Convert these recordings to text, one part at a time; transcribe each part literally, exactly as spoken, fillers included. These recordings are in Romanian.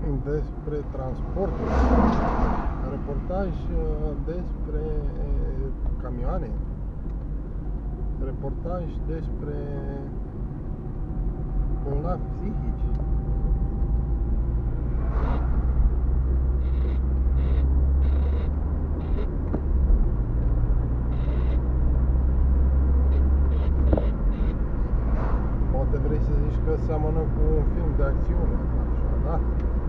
film despre transportul, reportaj despre camioane, reportaj despre bolnavi psihici. Poate vrei să zici că seamănă cu un film de acțiune, așa, da?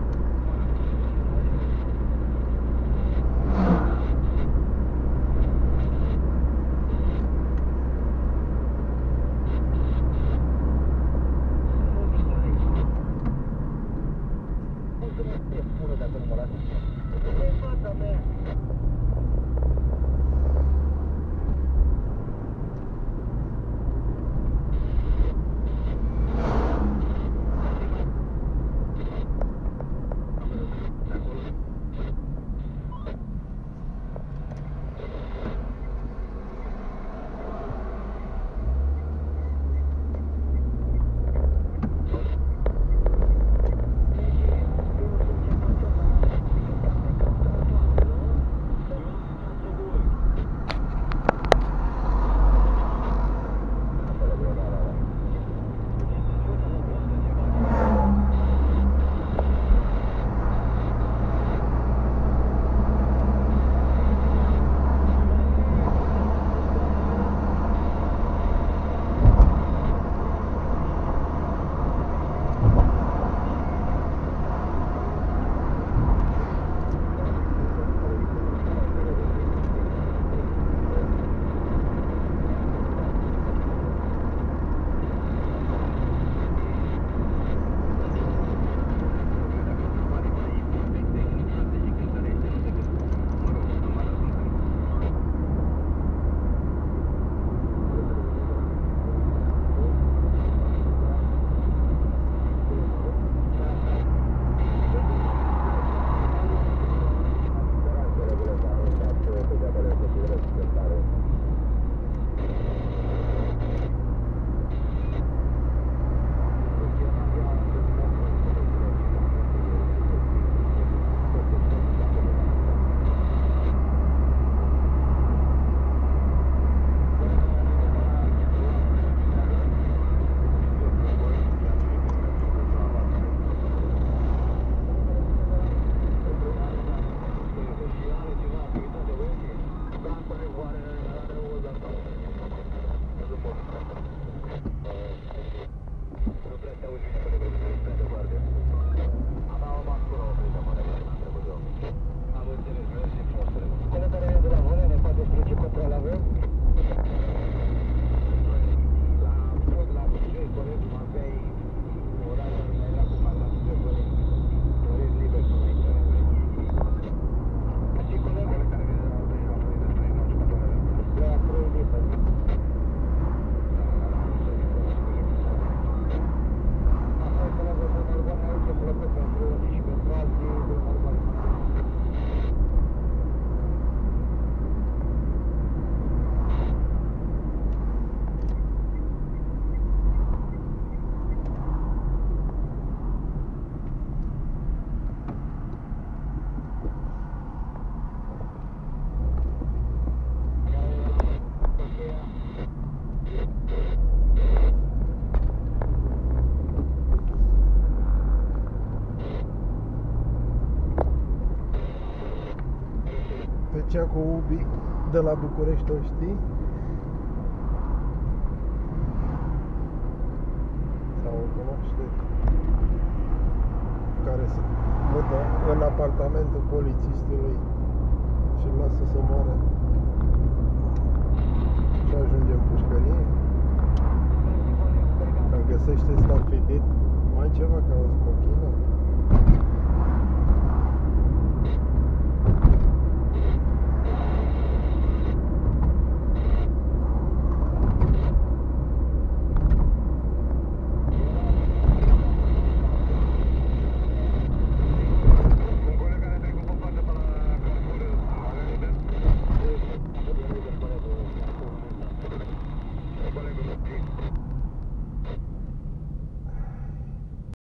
Cea cu Ubi de la București, o știi? Sau o cunoașteți? Care se mută în apartamentul polițistului și îl lasă să moară și ajunge în pușcărie. Îl găsește stabilit mai ceva ca o smochină.